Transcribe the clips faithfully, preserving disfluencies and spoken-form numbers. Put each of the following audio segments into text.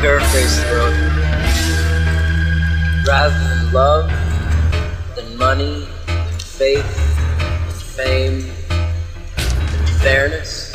paraphrase the road. Rather than love, than money, than faith, than fame, than fairness,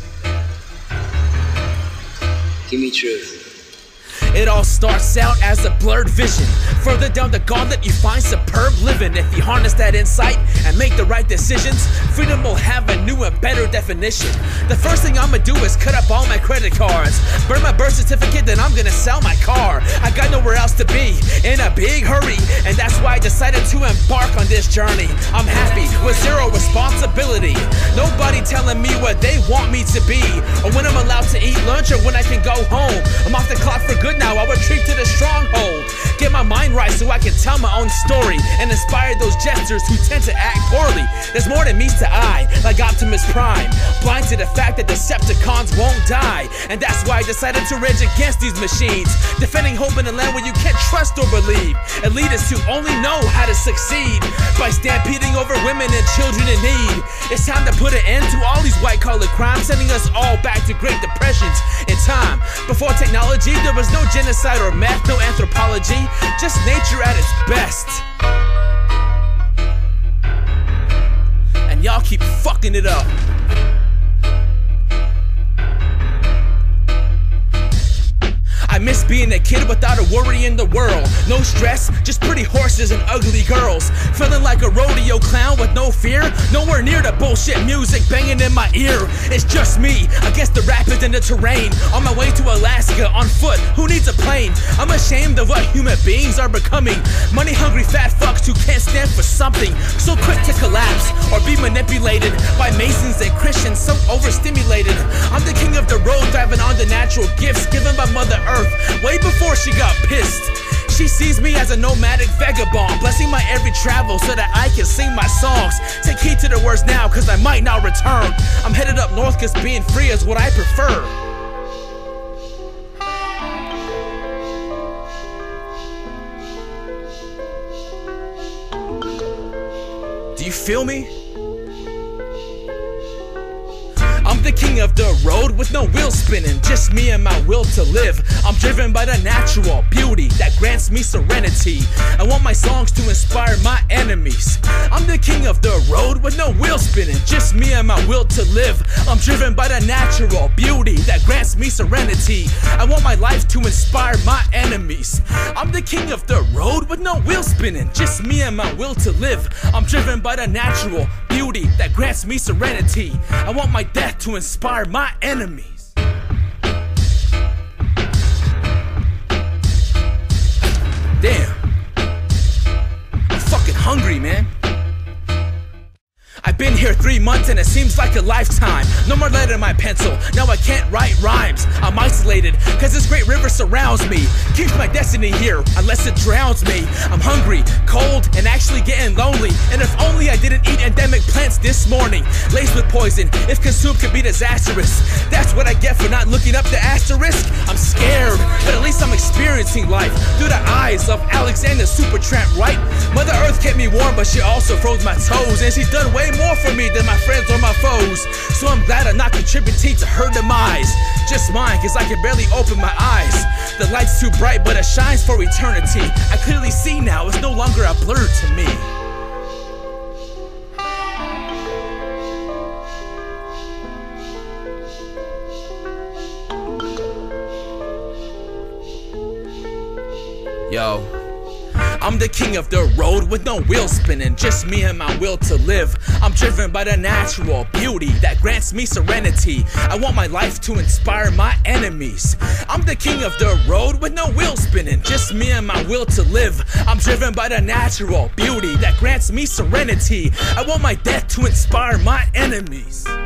give me truth. It all starts out as a blurred vision. Further down the gauntlet you find superb living. If you harness that insight and make the right decisions, freedom will have a new and better definition. The first thing I'ma do is cut up all my credit cards, burn my birth certificate, then I'm gonna sell my car. I got nowhere else to be, in a big hurry, and that's why I decided to embark on this journey. I'm happy with zero responsibility, nobody telling me what they want me to be, or when I'm allowed to eat lunch, or when I can go home. I'm off the clock for good now, I retreat to the stronghold. Get my mind right so I can tell my own story and inspire those jesters who tend to act poorly. There's more than meets the eye, like Optimus Prime, blind to the fact that Decepticons won't die. And that's why I decided to rage against these machines, defending hope in a land where you can't trust or believe. Elitists who only know how to succeed by stampeding over women and children in need. It's time to put an end to all these white-collar crimes, sending us all back to Great Depressions in time. Before technology, there was no genocide or math, no anthropology, just nature at its best. And y'all keep fucking it up. I miss being a kid without a worry in the world. No stress, just pretty horses and ugly girls. Feeling like a rodeo clown with no fear. Nowhere near the bullshit music banging in my ear. It's just me against the rapids and the terrain. On my way to Alaska on foot, who needs a plane? I'm ashamed of what human beings are becoming. Money hungry fat fucks who can't stand for something, so quick to collapse or be manipulated by Masons and Christians so overstimulated. I'm the king of the road, driving on the natural gifts given by Mother Earth way before she got pissed. She sees me as a nomadic vagabond, blessing my every travel so that I can sing my songs. Take heed to the words now, cause I might not return. I'm headed up north cause being free is what I prefer. Do you feel me? I'm the king of the road with no wheel spinning, just me and my will to live. I'm driven by the natural beauty that grants me serenity. I want my songs to inspire my enemies. I'm the king of the road with no wheel spinning, just me and my will to live. I'm driven by the natural beauty that grants me serenity. I want my life to inspire my enemies. I'm the king of the road with no wheel spinning, just me and my will to live. I'm driven by the natural beauty that grants me serenity. I want my death to inspire my enemies. Damn, I'm fucking hungry, man. I've been here three months and it seems like a lifetime. No more lead in my pencil, now I can't write rhymes. I'm isolated, cause this great river surrounds me. Keeps my destiny here, unless it drowns me. I'm hungry, cold, and actually getting lonely. And if only I didn't eat endemic plants this morning, laced with poison, if consumed could be disastrous. That's what I get for not looking up the asterisk. I'm scared, but at least I'm experiencing life through the eyes of Alexander Supertramp, right? Mother Earth kept me warm, but she also froze my toes. And she's done way more for me than my friends or my foes. So I'm glad I'm not contributing to her demise. Just mine, cause I can barely open my eyes. The light's too bright, but it shines for eternity. I clearly see now, it's no longer a blur to me. Yo, I'm the king of the road with no wheel spinning, just me and my will to live. I'm driven by the natural beauty that grants me serenity. I want my life to inspire my enemies. I'm the king of the road with no wheel spinning, just me and my will to live. I'm driven by the natural beauty that grants me serenity. I want my death to inspire my enemies.